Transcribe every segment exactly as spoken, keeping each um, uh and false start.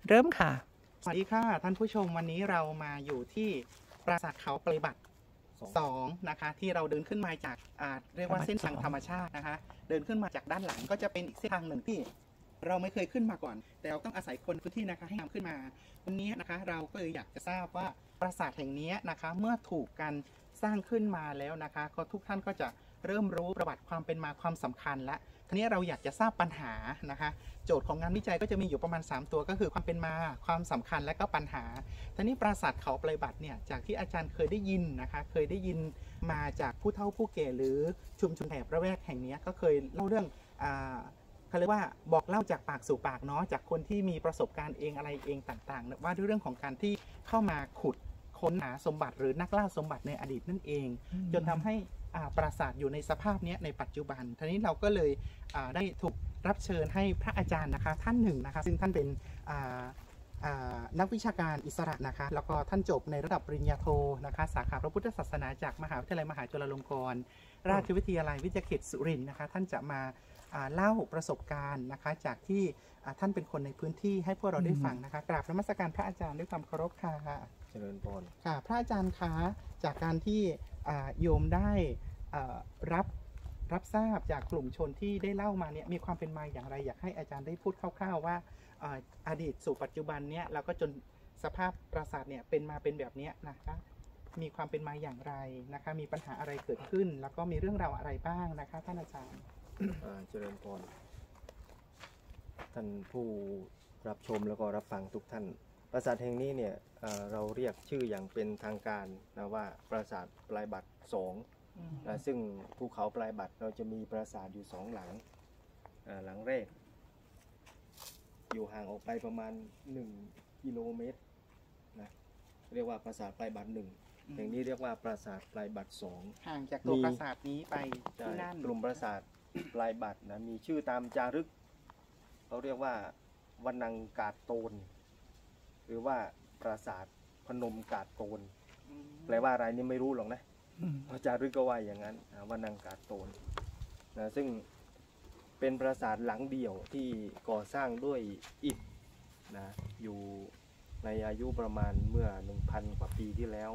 เริ่มค่ะสวัสดีค่ะท่านผู้ชมวันนี้เรามาอยู่ที่ปราสาทเขาปริบัติสองนะคะที่เราเดินขึ้นมาจากเรียกว่าเส้นทางธรรมชาตินะคะเดินขึ้นมาจากด้านหลังก็จะเป็นอีกเส้นทางหนึ่งที่เราไม่เคยขึ้นมาก่อนแต่เราต้องอาศัยคนพื้นที่นะคะให้นำขึ้นมาวันนี้นะคะเราก็เลยอยากจะทราบว่าปราสาทแห่งนี้นะคะเมื่อถูกการสร้างขึ้นมาแล้วนะคะก็ทุกท่านก็จะเริ่มรู้ประวัติความเป็นมาความสำคัญและทีนี้เราอยากจะทราบปัญหานะคะโจทย์ของงานวิจัยก็จะมีอยู่ประมาณสามตัวก็คือความเป็นมาความสำคัญและก็ปัญหาทีนี้ปราสาทเขาปริบัติเนี่ยจากที่อาจารย์เคยได้ยินนะคะเคยได้ยินมาจากผู้เฒ่าผู้แก่หรือชุมชนแถบระแวกแห่งนี้ก็เคยเล่าเรื่องอ่าเขาเรียกว่าบอกเล่าจากปากสู่ปากเนาะจากคนที่มีประสบการณ์เองอะไรเองต่างๆว่าด้วยเรื่องของการที่เข้ามาขุดค้นหาสมบัติหรือนักล่าสมบัติในอดีตนั่นเองจนทำให้ปราสาทอยู่ในสภาพนี้ในปัจจุบันทีนี้เราก็เลยได้ถูกรับเชิญให้พระอาจารย์นะคะท่านหนึ่งนะคะซึ่งท่านเป็นนักวิชาการอิสระนะคะแล้วก็ท่านจบในระดับปริญญาโทนะคะสาขาพระพุทธศาสนาจากมหาวิทยาลัยมหาจุฬาลงกรณราชวิทยาลัยวิทยาเขตสุรินทร์นะคะท่านจะมาเล่าประสบการณ์นะคะจากที่ท่านเป็นคนในพื้นที่ให้พวกเราได้ฟังนะคะกราบนมัสการพระอาจารย์ด้วยความเคารพค่ะเจริญพรค่ะพระอาจารย์คะจากการที่โยมได้รับรับทราบจากกลุ่มชนที่ได้เล่ามาเนี่ยมีความเป็นมาอย่างไรอยากให้อาจารย์ได้พูดคร่าวๆว่าอดีตสู่ปัจจุบันเนี่ยแล้วก็จนสภาพปราสาทเนี่ยเป็นมาเป็นแบบนี้นะคะมีความเป็นมาอย่างไรนะคะมีปัญหาอะไรเกิดขึ้นแล้วก็มีเรื่องราวอะไรบ้างนะคะท่านอาจารย์เจริญพรท่านผู้รับชมแล้วก็รับฟังทุกท่านปราสาทแห่งนี้เนี่ยเราเรียกชื่ออย่างเป็นทางการนะว่าปราสาทปลายบัตรสองนะซึ่งภูเขาปลายบัตรเราจะมีปราสาทอยู่สองหลังหลังแรกอยู่ห่างออกไปประมาณหนึ่งกิโลเมตรนะเรียกว่าปราสาทปลายบัตรหนึ่งแห่งนี้เรียกว่าปราสาทปลายบัตรสองห่างจากตัวปราสาทนี้ไปที่นั่นกลุ่มปราสาทปลายบัตรนะมีชื่อตามจารึกเขาเรียกว่าวันังกาดโตนหรือว่าปราสาทพนมกาดโตนแปลว่าอะไรนี่ไม่รู้หรอกนะพระจารึกก็ว่าอย่างนั้นวันังกาดโตนนะซึ่งเป็นปราสาทหลังเดี่ยวที่ก่อสร้างด้วยอิฐนะอยู่ในอายุประมาณเมื่อ หนึ่งพัน กว่าปีที่แล้ว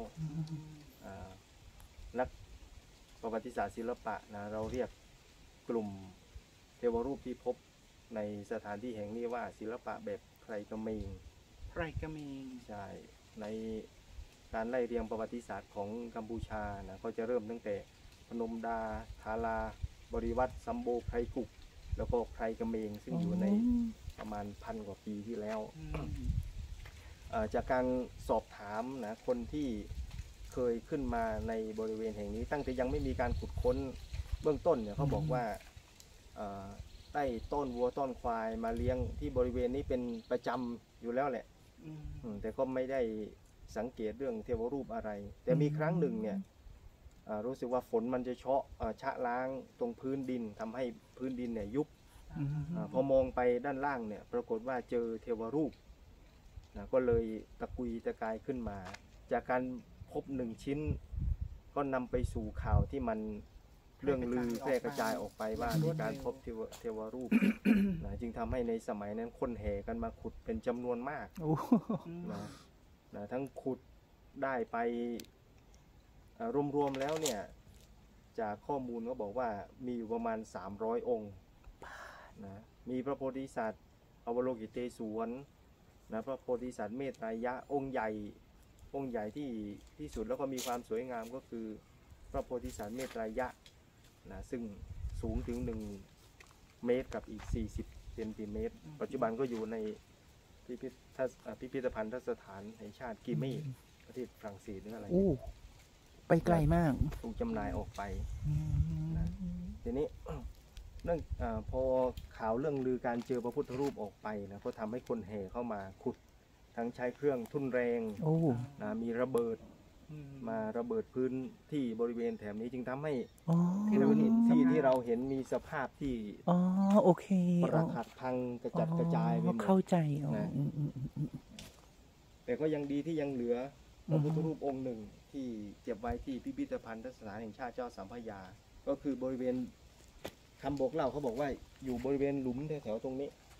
นักประวัติศาสตร์ศิลปะนะเราเรียกกลุ่มเทวรูปที่พบในสถานที่แห่งนี้ว่าศิลปะแบบไพรกเมงไพรกเมงใช่ในการไล่เรียงประวัติศาสตร์ของกัมพูชานะก็จะเริ่มตั้งแต่พนมดาทาราบริวัตรซัมโบไพรกุกแล้วก็ไพรกเมงซึ่งอยู่ในประมาณพันกว่าปีที่แล้วจากการสอบถามนะคนที่เคยขึ้นมาในบริเวณแห่งนี้ตั้งแต่ยังไม่มีการขุดค้นเบื้องต้นเนี่ยเขาบอกว่าใต้ต้นวัวต้นควายมาเลี้ยงที่บริเวณนี้เป็นประจำอยู่แล้วแหละแต่ก็ไม่ได้สังเกตเรื่องเทวรูปอะไรแต่มีครั้งหนึ่งเนี่ยรู้สึกว่าฝนมันจะเชาะชะล้างตรงพื้นดินทำให้พื้นดินเนี่ยยุบพอมองไปด้านล่างเนี่ยปรากฏว่าเจอเทวรูปนะก็เลยตะกุยตะกายขึ้นมาจากการพบหนึ่งชิ้นก็นำไปสู่ข่าวที่มันเรื่องลือแพร่กระจายออกไปว่ามีการพบเทวเทวรูปนะจึงทำให้ในสมัยนั้นคนแห่กันมาขุดเป็นจำนวนมากนะนะทั้งขุดได้ไปรวมๆแล้วเนี่ยจากข้อมูลก็บอกว่ามีอยู่ประมาณสามร้อยองค์นะมีพระโพธิสัตว์อวโลกิเตศวรนะพระโพธิสัตว์เมตตายะองค์ใหญ่องค์ใหญ่ที่ที่สุดแล้วก็มีความสวยงามก็คือพระโพธิสัตว์เมตตายะนะซึ่งสูงถึงหนึ่งเมตรกับอีกสี่สิบเซนติเมตรปัจจุบันก็อยู่ในพิพิธพิพิธภัณฑสถานแห่งชาติกิเม่ประเทศฝรั่งเศสหรืออะไรไปไกลมากถูกจำหน่ายออกไปนะทีนี้เรื่องพอข่าวเรื่องลือการเจอพระพุทธรูปออกไปนะก็ทำให้คนแห่เข้ามาขุดทั้งใช้เครื่องทุ่นแรงนะมีระเบิดมาระเบิดพื้นที่บริเวณแถบนี้จึงทำให้ที่เราเห็นที่ที่เราเห็นมีสภาพที่อ๋อโอเคปรักหักพังกระจัดกระจายไปหมดเข้าใจนะแต่ก็ยังดีที่ยังเหลือพระพุทธรูปองค์หนึ่งที่เก็บไว้ที่พิพิธภัณฑสถานแห่งชาติเจ้าสัมพยาก็คือบริเวณคำบอกเล่าเขาบอกว่าอยู่บริเวณหลุมแถวๆตรงนี้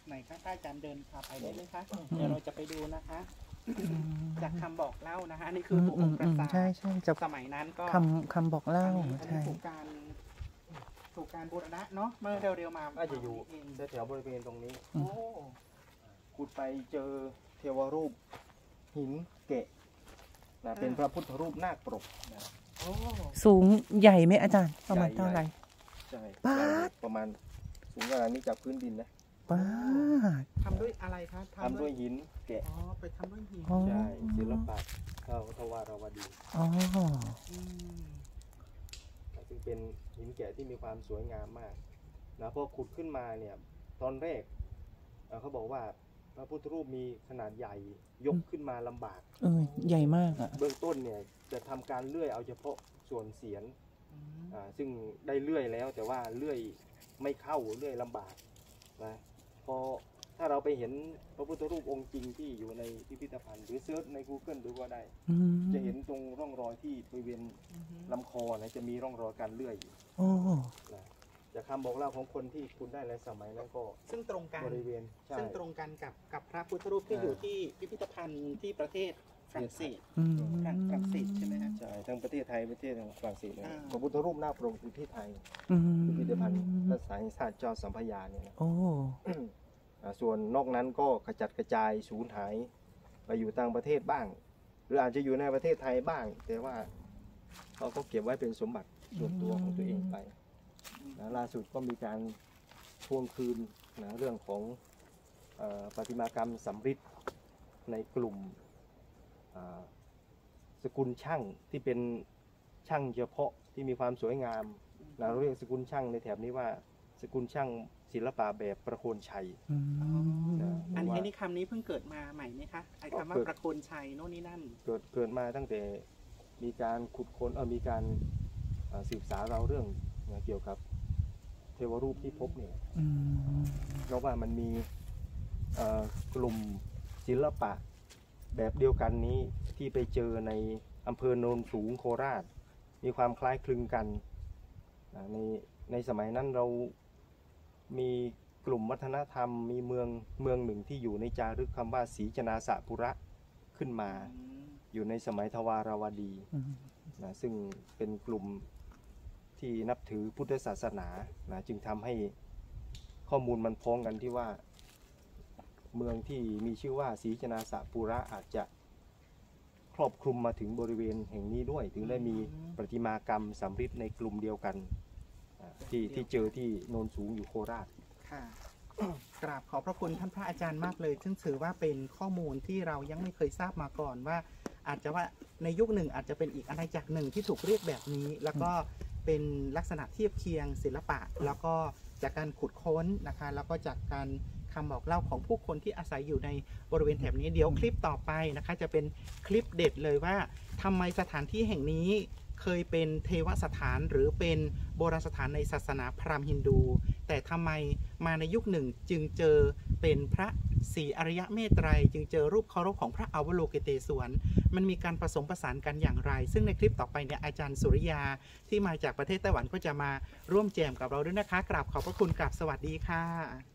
ไหนคะอาจารย์เดินพาไปได้ไหมคะเดี๋ยวเราจะไปดูนะคะ จากคำบอกเล่านะคะอันนี้คืออืมหัวอืองมค์ปอืราม สาทใช่ใช่จะสมัยนั้นก็คำคำบอกเล่าอันนี้อันนี้ใช่ถูกการถูกการบูรณะเนาะเมื่อเร็วๆมาอาจจะอยู่เองแถวๆบริเวณตรงนี้อืโอ้มขุดไปเจอเทวรูปหินเกะนะเป็นพระพุทธรูปนาคปรกนะโอ้สูงใหญ่ไหมอาจารย์ประมาณใหญ่เท่าไหร่ใช่ป๊าดใหญ่ประมาณสูงขนาดนี้จากพื้นดินนะป้าดทำด้วยอะไรคะทำด้วยหินแกะอ๋อไปทำด้วยหินอ๋อใช่ศิลปะเข้าทวารวดีอ๋อมซึ่งเป็นหินแกะที่มีความสวยงามมากนะพอขุดขึ้นมาเนี่ยตอนแรกเอ่อเขาบอกว่าพระพุทธรูปมีขนาดใหญ่ยกขึ้นมาลำบากเออใหญ่มากอ่ะเบื้องต้นเนี่ยจะทำการเลื่อยเอาเฉพาะส่วนเสียนอืมอ่าซึ่งได้เลื่อยแล้วแต่ว่าเลื่อยไม่เข้าเลื่อยลำบากนะพอถ้าเราไปเห็นพระพุทธรูปองค์จริงที่อยู่ในพิพิธภัณฑ์หรือเซิร์ชใน Google ดูก็ได้อืมจะเห็นตรงร่องรอยที่บริเวณอืมลำคอนะจะมีร่องรอยการเลื่อยอยู่โอ้นะจากคำบอกเล่าของคนที่คุณได้ในสมัยนั้นก็ซึ่งตรงกันบริเวณใช่ซึ่งตรงกันกับกับพระพุทธรูปที่อ่าอยู่ที่พิพิธภัณฑ์ที่ประเทศฝรั่งเศสอืมฝรั่งฝรั่งเศสใช่ไหมฮะใช่ทั้งประเทศไทยประเทศฝรั่งเศสเนี่ยอ่าพระพุทธรูปหน้าโปร่งคือที่ไทยอืมพิพิธภัณฑ์พระสายศาสตร์เจ้าสัมพยาเนี่ยนะโอ้อ่าส่วนนอกนั้นก็กระจัดกระจายสูญหายไปอยู่ต่างประเทศบ้าง หรืออาจจะอยู่ในประเทศไทยบ้าง แต่ว่าเขาก็เก็บไว้เป็นสมบัติส่วนตัวของตัวเองไปนะล่าสุดก็มีการทวงคืนนะเรื่องของเอ่อประติมากรรมสำริดในกลุ่มอ่าสกุลช่างที่เป็นช่างเฉพาะที่มีความสวยงามนะเราเรียกสกุลช่างในแถบนี้ว่าสกุลช่างศิลปะแบบประโคนชัยอืมนะอันนี้ว่าอันนี้คำนี้เพิ่งเกิดมาใหม่ไหมคะไอ้คำว่าเกิดประโคนชัยโน่นนี่นั่นเกิดเกิดมาตั้งแต่มีการขุดค้นเออมีการเอ่อสืบสาวเราเรื่องนะเกี่ยวกับเทวรูปที่พบเนี่ยอืมเพราะว่ามันมีเอ่อกลุ่มศิลปะแบบเดียวกันนี้ที่ไปเจอในอำเภอโนนสูงโคราช มีความคล้ายคลึงกันอ่าในในสมัยนั้นเรามีกลุ่มวัฒนธรรม มีเมืองเมืองหนึ่งที่อยู่ในจารึกคำว่าศรีจนาสะปุระขึ้นมา อยู่ในสมัยทวารวดีอืมนะซึ่งเป็นกลุ่มที่นับถือพุทธศาสนานะจึงทำให้ข้อมูลมันพ้องกันที่ว่าเมืองที่มีชื่อว่าศรีจนาสะปุระอาจจะครอบคลุมมาถึงบริเวณแห่งนี้ด้วย ถึงได้มีประติมากรรมสำริดในกลุ่มเดียวกันอ่าที่ที่เจอที่โนนสูงอยู่โคราชค่ะ กราบขอบพระคุณท่านพระอาจารย์มากเลย ซึ่งถือว่าเป็นข้อมูลที่เรายังไม่เคยทราบมาก่อนว่า อาจจะว่าในยุคหนึ่งอาจจะเป็นอีกอาณาจักรหนึ่งที่ถูกเรียกแบบนี้ แล้วก็เป็นลักษณะเทียบเคียงศิลปะ แล้วก็จากการขุดค้นนะคะ แล้วก็จากการคำบอกเล่าของผู้คนที่อาศัยอยู่ในบริเวณแถบนี้ เดี๋ยวคลิปต่อไปนะคะ จะเป็นคลิปเด็ดเลยว่าทำไมสถานที่แห่งนี้เคยเป็นเทวสถานหรือเป็นโบราณสถานในศาสนาพราหมณ์ฮินดู แต่ทำไมมาในยุคหนึ่งจึงเจอเป็นพระศรีอริยเมตไตรจึงเจอรูปเคารพของพระอวโลกิเตศวรมันมีการผสมผสานกันอย่างไร ซึ่งในคลิปต่อไปเนี่ยอาจารย์สุริยาที่มาจากประเทศไต้หวันก็จะมาร่วมแจมกับเราด้วยนะคะกราบขอบพระคุณกราบสวัสดีค่ะ